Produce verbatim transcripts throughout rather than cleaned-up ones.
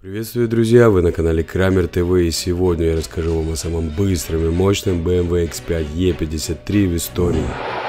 Приветствую, друзья! Вы на канале Крамер ТВ, и сегодня я расскажу вам о самом быстром и мощном бэ эм вэ икс пять и пятьдесят три в истории.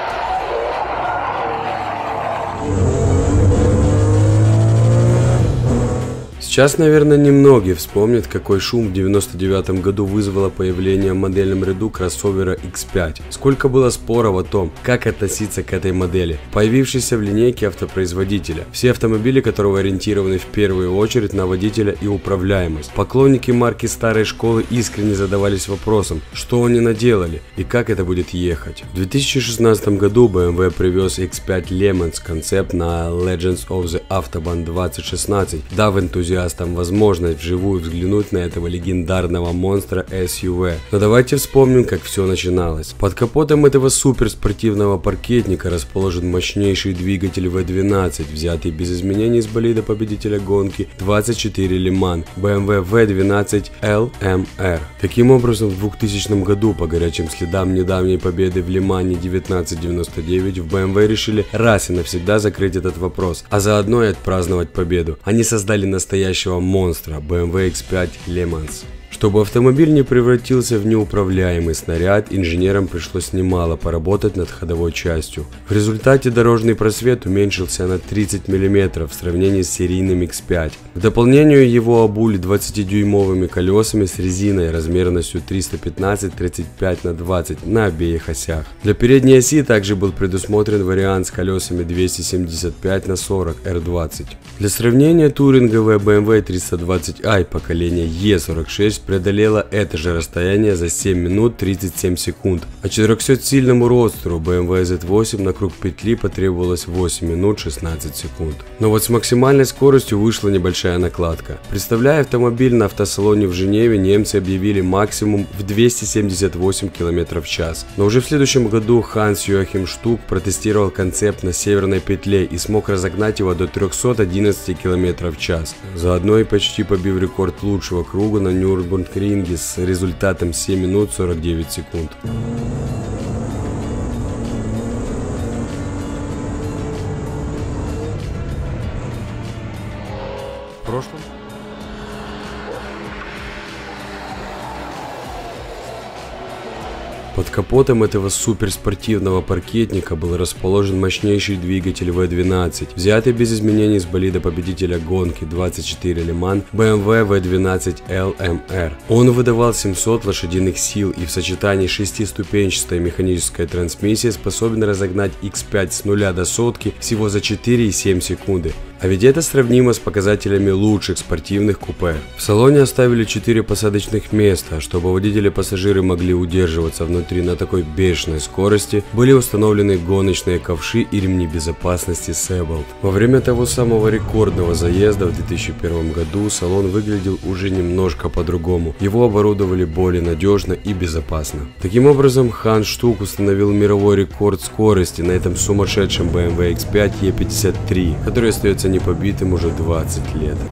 Сейчас, наверное, немногие вспомнят, какой шум в девяносто девятом году вызвало появление в модельном ряду кроссовера икс пять. Сколько было споров о том, как относиться к этой модели, появившейся в линейке автопроизводителя, все автомобили которого ориентированы в первую очередь на водителя и управляемость. Поклонники марки старой школы искренне задавались вопросом, что они наделали и как это будет ехать. В две тысячи шестнадцатом году бэ эм вэ привез икс пять Le Mans концепт на Legends of the Autobahn двадцать шестнадцать, дав энтузиастам возможность вживую взглянуть на этого легендарного монстра эс ю ви. Но давайте вспомним, как все начиналось. Под капотом этого суперспортивного паркетника расположен мощнейший двигатель вэ двенадцать, взятый без изменений с болида победителя гонки двадцать четыре Le Mans бэ эм вэ вэ двенадцать эл эм эр. Таким образом, в двухтысячном году, по горячим следам недавней победы в Лимане девятнадцать девяносто девять, в бэ эм вэ решили раз и навсегда закрыть этот вопрос, а заодно и отпраздновать победу. Они создали настоящий монстра бэ эм вэ икс пять Le Mans. Чтобы автомобиль не превратился в неуправляемый снаряд, инженерам пришлось немало поработать над ходовой частью. В результате дорожный просвет уменьшился на тридцать миллиметров в сравнении с серийным икс пять. К дополнению его обули двадцатидюймовыми колесами с резиной размерностью триста пятнадцать тридцать пять на двадцать на обеих осях. Для передней оси также был предусмотрен вариант с колесами двести семьдесят пять на сорок эр двадцать. Для сравнения, туринговая бэ эм вэ триста двадцать ай поколения е сорок шесть преодолела это же расстояние за семь минут тридцать семь секунд, а четырехсотсильному родстеру бэ эм вэ зет восемь на круг петли потребовалось восемь минут шестнадцать секунд. Но вот с максимальной скоростью вышла небольшая накладка. Представляя автомобиль на автосалоне в Женеве, немцы объявили максимум в двести семьдесят восемь километров в час. Но уже в следующем году Ханс Йоахим Штук протестировал концепт на северной петле и смог разогнать его до трёхсот одиннадцати километров в час, заодно и почти побив рекорд лучшего круга на Нюрнбергринге с результатом семь минут сорок девять секунд. В прошлом под капотом этого суперспортивного паркетника был расположен мощнейший двигатель вэ двенадцать, взятый без изменений с болида победителя гонки двадцать четыре Le Mans бэ эм вэ вэ двенадцать эл эм эр. Он выдавал семьсот лошадиных сил и в сочетании с шестиступенчатой механической трансмиссией способен разогнать икс пять с нуля до сотки всего за четыре и семь секунды. А ведь это сравнимо с показателями лучших спортивных купе. В салоне оставили четыре посадочных места, чтобы водители и пассажиры могли удерживаться внутри на такой бешеной скорости, были установлены гоночные ковши и ремни безопасности Sebolt. Во время того самого рекордного заезда в две тысячи первом году салон выглядел уже немножко по-другому. Его оборудовали более надежно и безопасно. Таким образом, Ханс Штук установил мировой рекорд скорости на этом сумасшедшем бэ эм вэ икс пять и пятьдесят три, который остается непобитым уже двадцать лет.